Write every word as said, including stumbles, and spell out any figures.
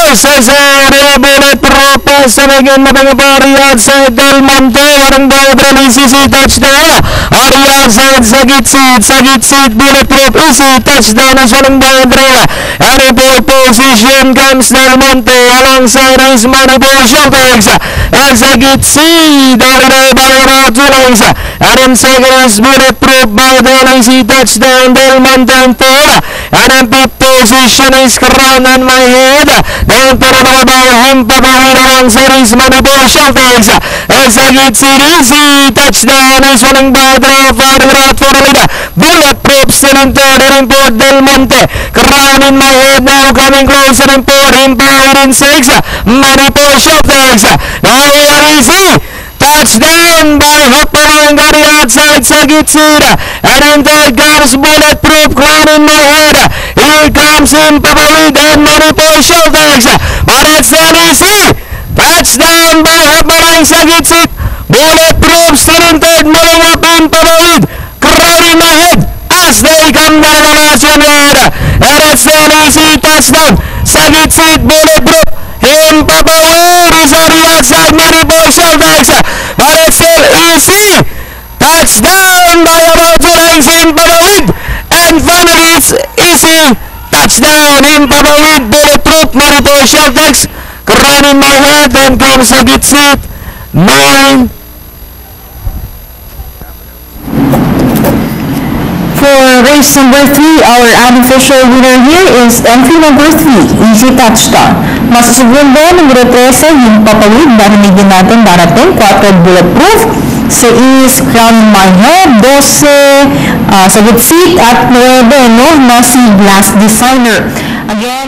Cesario Bulletproof sa naging mapangapari outside Del Monte. Warang daw release si touchdown. Ari outside sa gitsit. Sa gitsit Bulletproof easy touchdown na siya ng boundary. And in pole position comes Del Monte alongside his Manipur Showtags. And sa gitsit dari na Bayero Tulangs. And in second is Bulletproof by the easy touchdown Del Monte in four. And in fifth position is Crown on my head. Down para mga him papawin alongside his Manipur Showtags. And sa gitsit easy touchdown is walang boundary for the route for the leader. Bulletproof still in third and in fourth Del Monte. Crown in my head now coming closer in four. Empowered in six. Manipur Showtags. Now here is he. Touchdown by Hopper and Gary outside sa gitsit. And in third comes Bulletproof. Crown in my head. Here comes in Papawid and Manipur Showtags. But it's not easy. Touchdown by Hopper sa gitsit. Bulletproof still in third. Moving up in Papawid. Crown in my head. As they come down on us in yard. And it's an easy touchdown. Sa gitsit Bulletproof. In Papawid is on the outside Manipur Showtags. But it's still easy. Touchdown by about two lines in Papawid. And finally it's easy. Touchdown in Papawid. Bulletproof Manipur Showtags. Crown in my head. Then comes sa gitsit. Nine. For race number three, our unofficial winner here is entry number three, easy touchdown. Mas segundo, numero thirteen, yung Papawid, narinig din natin darating, four Bulletproof. Si is Crown in my head, twelve, uh, sa gitsit, at nine, no, na si Glass Designer. Again,